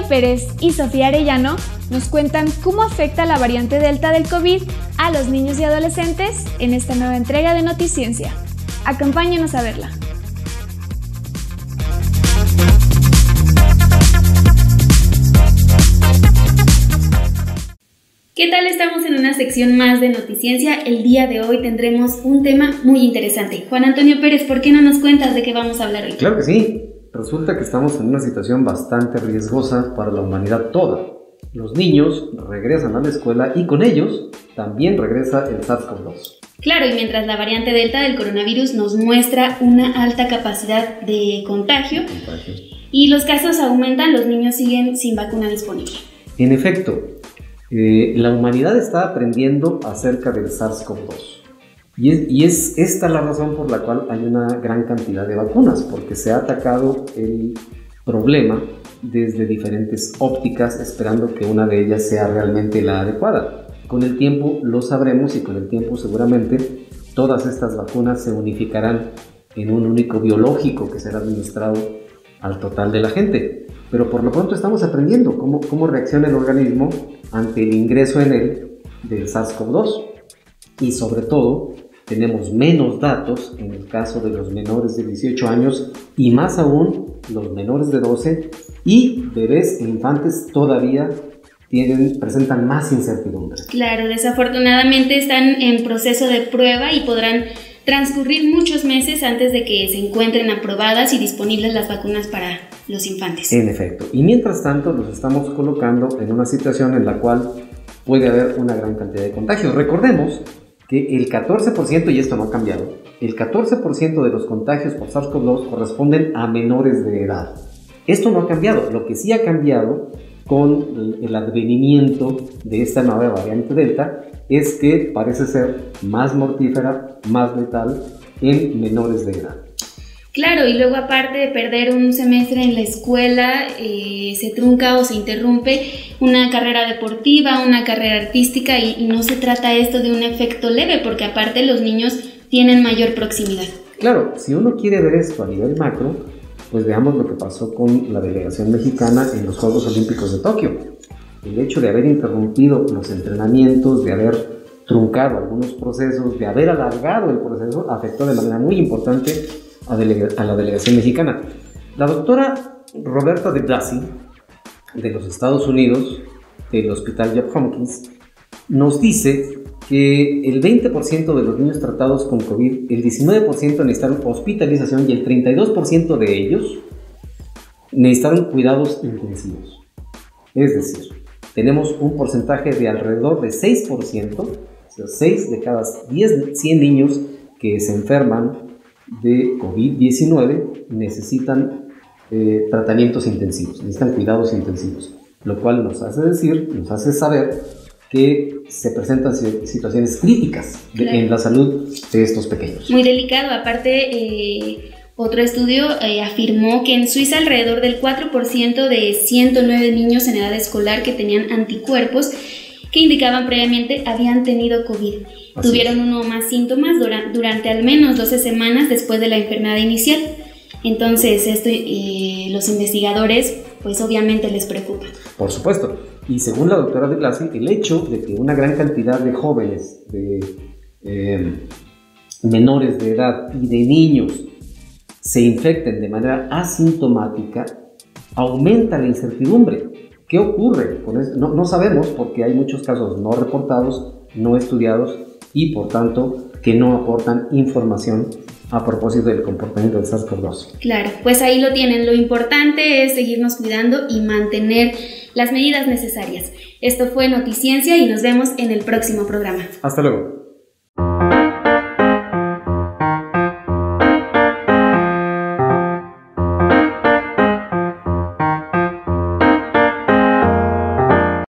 Antonio Pérez y Sofía Arellano nos cuentan cómo afecta la variante Delta del COVID a los niños y adolescentes en esta nueva entrega de Noticiencia. Acompáñenos a verla. ¿Qué tal? Estamos en una sección más de Noticiencia. El día de hoy tendremos un tema muy interesante. Juan Antonio Pérez, ¿por qué no nos cuentas de qué vamos a hablar hoy? Claro que sí. Resulta que estamos en una situación bastante riesgosa para la humanidad toda. Los niños regresan a la escuela y con ellos también regresa el SARS-CoV-2. Claro, y mientras la variante Delta del coronavirus nos muestra una alta capacidad de contagio y los casos aumentan, los niños siguen sin vacuna disponible. En efecto, la humanidad está aprendiendo acerca del SARS-CoV-2 y es esta la razón por la cual hay una gran cantidad de vacunas, porque se ha atacado el problema desde diferentes ópticas, esperando que una de ellas sea realmente la adecuada. Con el tiempo lo sabremos y con el tiempo seguramente todas estas vacunas se unificarán en un único biológico que será administrado al total de la gente. Pero por lo pronto estamos aprendiendo cómo reacciona el organismo ante el ingreso en él del SARS-CoV-2. Y sobre todo, tenemos menos datos en el caso de los menores de 18 años y más aún los menores de 12 y bebés e infantes todavía presentan más incertidumbre. Claro, desafortunadamente están en proceso de prueba y podrán transcurrir muchos meses antes de que se encuentren aprobadas y disponibles las vacunas para los infantes. En efecto, y mientras tanto nos estamos colocando en una situación en la cual puede haber una gran cantidad de contagios. Recordemos que el 14%, y esto no ha cambiado, el 14% de los contagios por SARS-CoV-2 corresponden a menores de edad. Esto no ha cambiado. Lo que sí ha cambiado con el advenimiento de esta nueva variante Delta es que parece ser más mortífera, más letal en menores de edad. Claro, y luego aparte de perder un semestre en la escuela, se trunca o se interrumpe una carrera deportiva, una carrera artística y no se trata esto de un efecto leve porque aparte los niños tienen mayor proximidad. Claro, si uno quiere ver esto a nivel macro, pues veamos lo que pasó con la delegación mexicana en los Juegos Olímpicos de Tokio. El hecho de haber interrumpido los entrenamientos, de haber truncado algunos procesos, de haber alargado el proceso, afectó de manera muy importante a la delegación mexicana. La doctora Roberta de Blasi, de los Estados Unidos, del Hospital Johns Hopkins, nos dice que el 20% de los niños tratados con COVID, el 19% necesitaron hospitalización y el 32% de ellos necesitaron cuidados intensivos. Es decir, tenemos un porcentaje de alrededor de 6%, o sea, 6 de cada 100 niños que se enferman de COVID-19 necesitan tratamientos intensivos, necesitan cuidados intensivos, lo cual nos hace saber que se presentan situaciones críticas en la salud de estos pequeños. Muy delicado. Aparte, otro estudio afirmó que en Suiza alrededor del 4% de 109 niños en edad escolar que tenían anticuerpos que indicaban previamente habían tenido COVID. Tuvieron uno o más síntomas durante al menos 12 semanas después de la enfermedad inicial. Entonces, los investigadores, pues obviamente les preocupa. Por supuesto. Y según la doctora de Blasi, el hecho de que una gran cantidad de jóvenes, de menores de edad y de niños se infecten de manera asintomática, aumenta la incertidumbre. ¿Qué ocurre con eso? No sabemos porque hay muchos casos no reportados, no estudiados y por tanto que no aportan información a propósito del comportamiento del SARS-CoV-2. Claro, pues ahí lo tienen. Lo importante es seguirnos cuidando y mantener las medidas necesarias. Esto fue Noticiencia y nos vemos en el próximo programa. Hasta luego.